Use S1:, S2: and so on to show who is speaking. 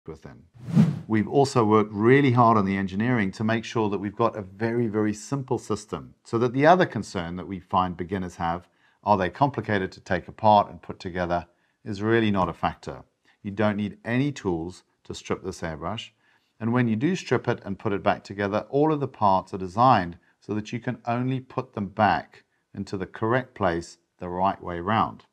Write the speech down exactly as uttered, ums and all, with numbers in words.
S1: within. We've also worked really hard on the engineering to make sure that we've got a very, very simple system, so that the other concern that we find beginners have, are they complicated to take apart and put together, is really not a factor. You don't need any tools to strip this airbrush, and when you do strip it and put it back together, all of the parts are designed so that you can only put them back into the correct place the right way round.